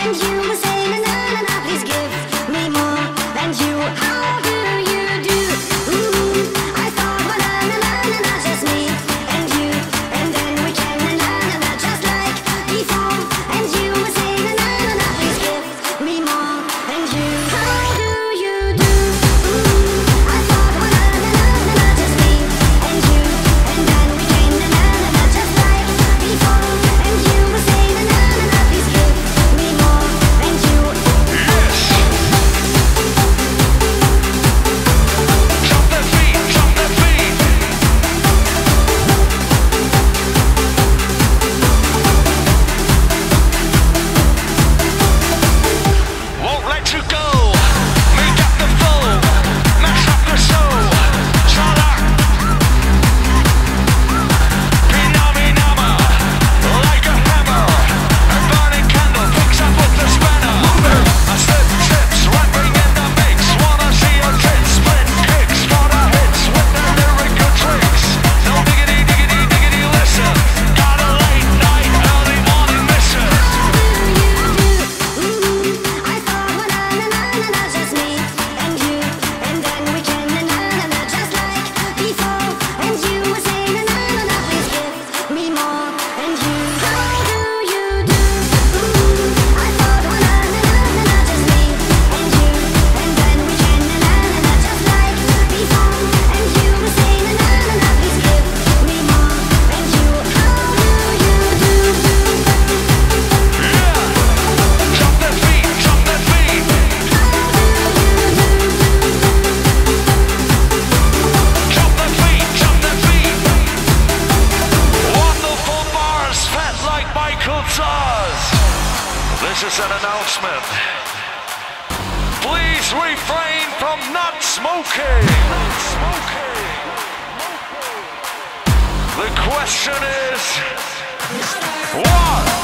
and you will say na na na na. Please give me more than you. How do you do? I thought na na na na na, just me and you, and then we can na na na na, just like before. And you will say na na na na. Please give me more than you. How do you do? I thought na na na na na, just me and you, and then we can na na na na, just like before. And you will say na na na na. Please give me more than you. Drop that beat, drop that beat. Won't let you go. Make up the flow, mash up the show. Chala, pinama, like a hammer. A burning candle picks up with the spanner. I slip, slips, rapping in the mix. Wanna see your tits, split kicks for the hits with the lyrical tricks. No diggity, diggity, diggity, listen. Got a late night, early morning mission. I thought na na na na na, just me and you, and then we can na na na na, just like before. And you will say na na na na. Please give me more than you. How do you do? I thought na na na na na, just me and you, and then we can na na na na, just like before. And you will say na na na na. Please give me more than you. How do you do? Drop that beat, drop that beat. Drop that beat, drop that beat. Wonderful bars, fat like Michael Zars. This is an announcement. Please refrain from not smoking. The question is, 1,